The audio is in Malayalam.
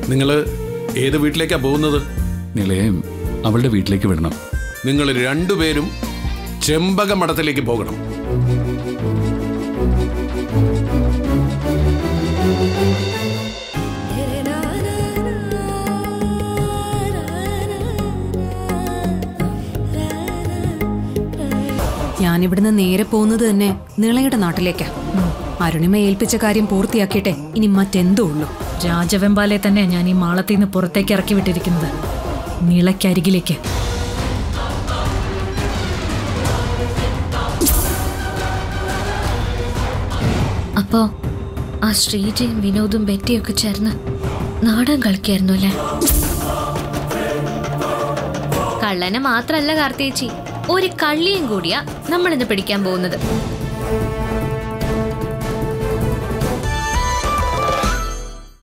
നിങ്ങൾ ഏത് വീട്ടിലേക്കാ പോകുന്നത്? നിലയെ അവളുടെ വീട്ടിലേക്ക് വിടണം. നിങ്ങൾ രണ്ടുപേരും ചെമ്പകമഠത്തിലേക്ക് പോകണം. ഞാനിവിടുന്ന് നേരെ പോകുന്നത് തന്നെ നിളയുടെ നാട്ടിലേക്കാ. അരുണിമ ഏൽപ്പിച്ച കാര്യം പൂർത്തിയാക്കിയിട്ടെ ഇനി മറ്റെന്തോ ഉള്ളൂ. രാജവെമ്പാലെ തന്നെ ഞാൻ ഈ മാളത്തിൽ നിന്ന് പുറത്തേക്ക് ഇറക്കി വിട്ടിരിക്കുന്നത്, നിളയ്ക്കരികിലേക്ക്. അപ്പോ ആ ശ്രീജയും വിനോദും ബെറ്റിയൊക്കെ ചേർന്ന് നാടകം കളിക്കായിരുന്നു അല്ലേ? കള്ളനെ മാത്രല്ല കാർത്തിയേച്ചി, ഒരു കള്ളിയും കൂടിയാ നമ്മളിന്ന് പിടിക്കാൻ പോകുന്നത്.